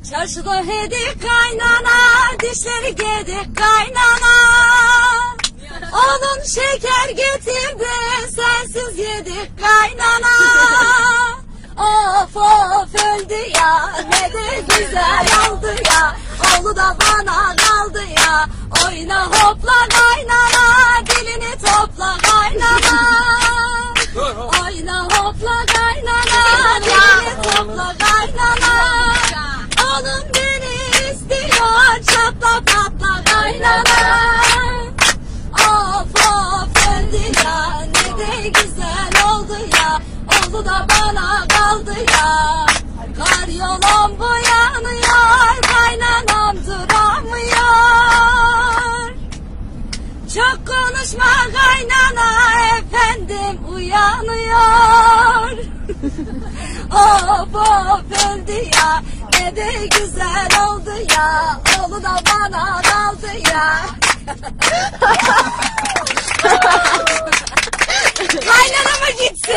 Çarşıda hedik kaynana, dişleri gedik kaynana. Onun şeker getirdi, sensiz yedik kaynana. Of of öldü ya, ne de güzel oldu ya. Oğlu da bana kaldı ya. Oyna hopla kaynana, dilini topla kaynana. Oyna hopla kaynana, dilini topla kaynana. Oğlum beni istiyor, çatla patla kaynana. Of of öldü ya, ne de güzel oldu ya. Oğlu da bana kaldı ya. Kar yolum bu yanıyor, kaynanam duramıyor. Çok konuşma kaynana, efendim uyanıyor. Of of öldü ya, ne de güzel oldu ya. Oğlu da bana kaldı ya.